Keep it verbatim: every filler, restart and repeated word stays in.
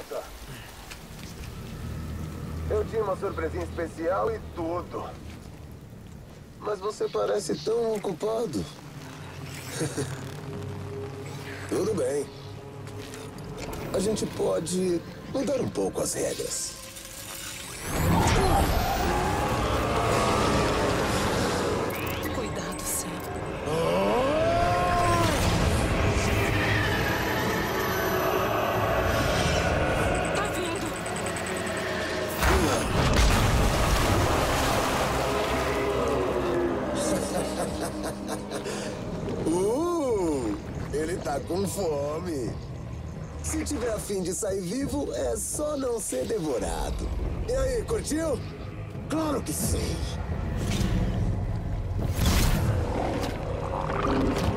volta. Eu tinha uma surpresinha especial e tudo. Mas você parece tão ocupado. Tudo bem. A gente pode mudar um pouco as regras. Cuidado, Sam. Tá vindo. Uh, ele tá com fome. Se tiver a fim de sair vivo, é só não ser devorado. E aí, curtiu? Claro que sim.